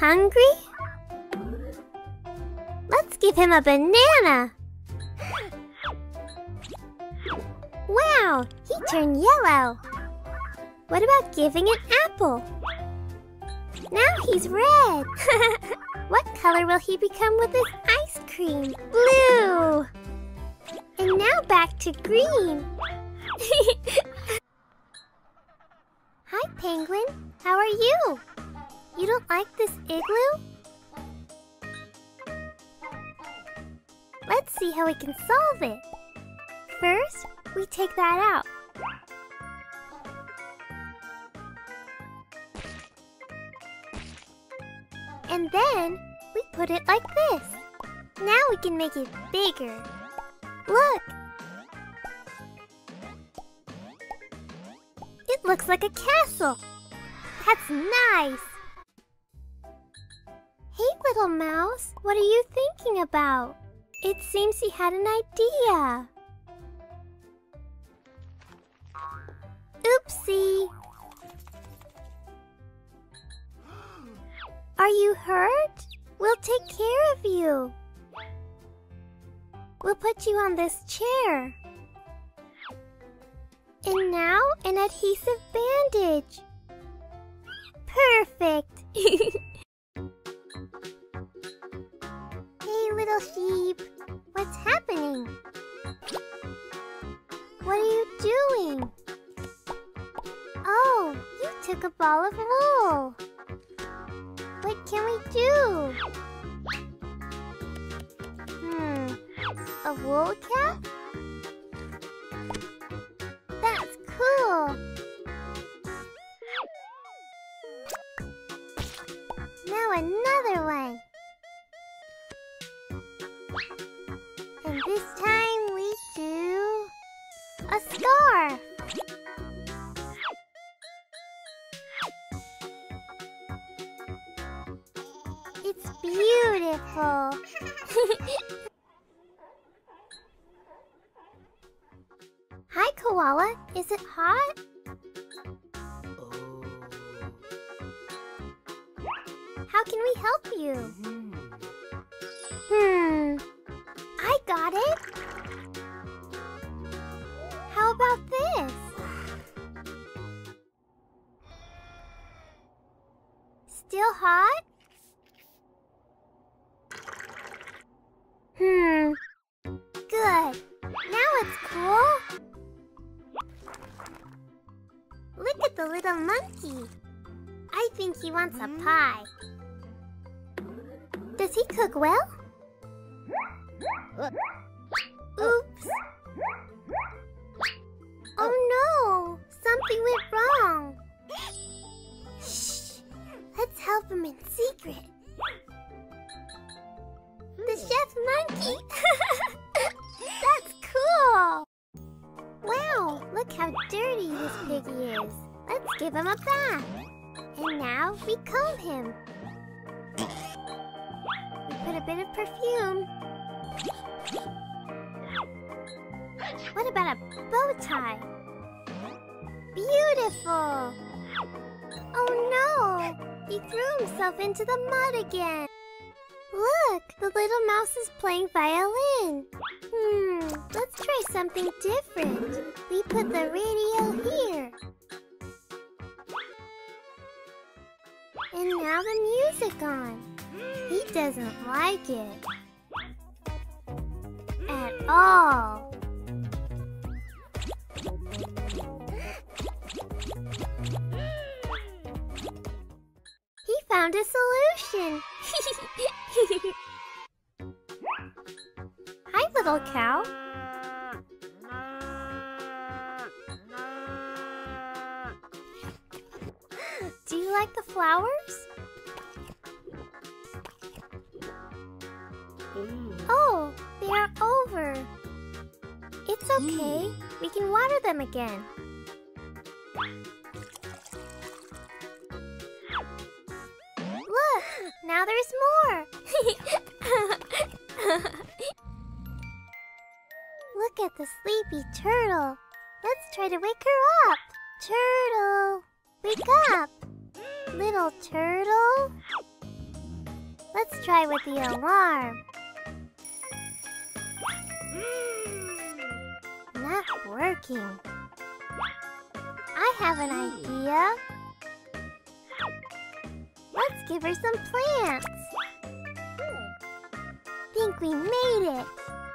hungry? Let's give him a banana. Wow, he turned yellow. What about giving an apple? Now he's red. What color will he become with his ice cream? Blue. And now back to green. Hi, Penguin. How are you? You don't like this igloo? Let's see how we can solve it. First, we take that out. And then, we put it like this. Now we can make it bigger. Look! It looks like a castle. That's nice! Hey, little mouse, what are you thinking about? It seems he had an idea. Oopsie! Are you hurt? We'll take care of you. We'll put you on this chair. And now an adhesive bandage. Perfect! Hey, little sheep. What's happening? What are you doing? Oh, you took a ball of wool. What can we do? A wool cap? That's cool. Now another one. And this time we do a scarf. It's beautiful. Hi, Koala. Is it hot? How can we help you? I got it. How about this? Still hot? Good. Now it's cool. Look at the little monkey. I think he wants a pie. Does he cook well? Oops. Oh no! Something went wrong. Shh. Let's help him in secret. The chef monkey! That's cool! Wow, look how dirty this piggy is. Let's give him a bath. And now we comb him. We put a bit of perfume. What about a bow tie? Beautiful! Oh no! He threw himself into the mud again. Look, the little mouse is playing violin. Let's try something different. We put the radio here. And now the music on. He doesn't like it. At all. He found a solution. Hi, little cow. Do you like the flowers? Oh, they are over. It's okay. We can water them again. Look, now there's more. Look at the sleepy turtle. Let's try to wake her up. Turtle, wake up. Little turtle. Let's try with the alarm. Not working. I have an idea. Let's give her some plants. Think we made it.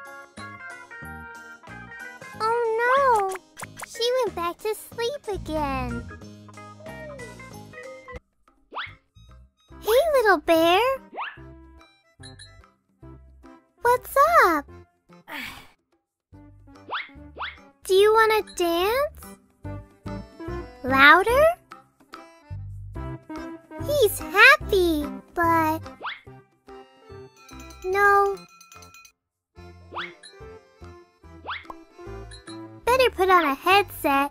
Oh no! She went back to sleep again. Hey, little bear. What's up? Do you want to dance? Louder? He's happy, but... No. Better put on a headset.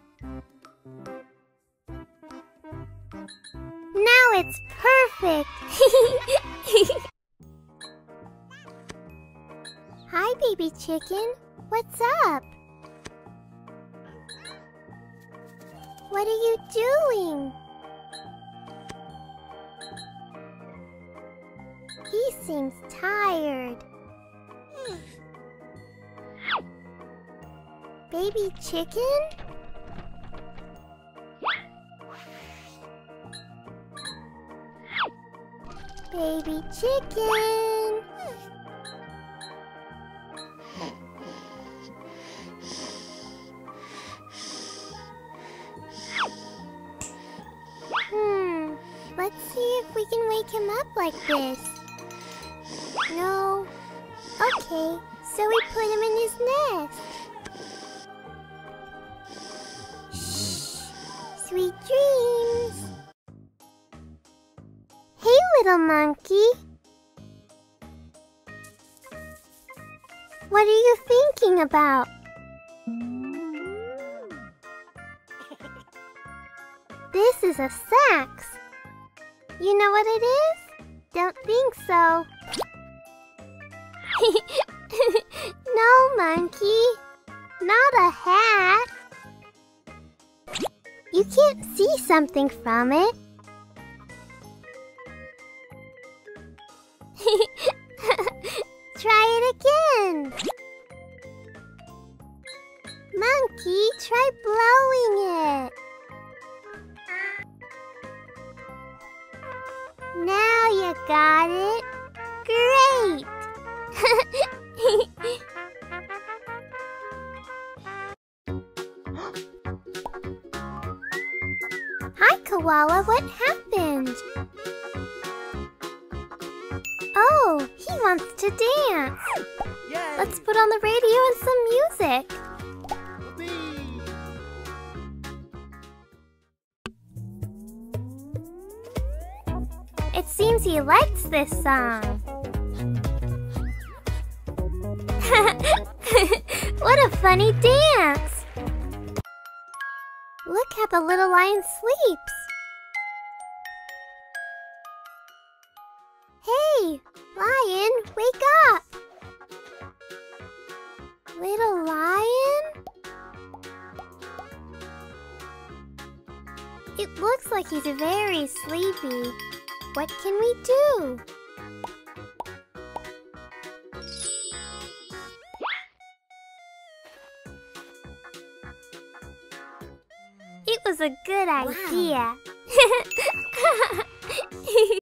Now it's perfect. Hi, baby chicken. What's up? What are you doing? He seems tired. Baby chicken? Baby chicken. Let's see if we can wake him up like this. No. Okay, so we put him in his nest. Shh. Sweet dreams. Hey, little monkey. What are you thinking about? This is a sax. You know what it is? Don't think so. No, monkey. Not a hat. You can't see something from it. Try it again. Monkey, try blowing it. Now you got it. Great! Hi, Koala. What happened? Oh, he wants to dance. Yay! Let's put on the radio and some music. It seems he likes this song. What a funny dance! Look how the little lion sleeps. Hey, lion, wake up! Little lion? It looks like he's very sleepy. What can we do? It was a good idea.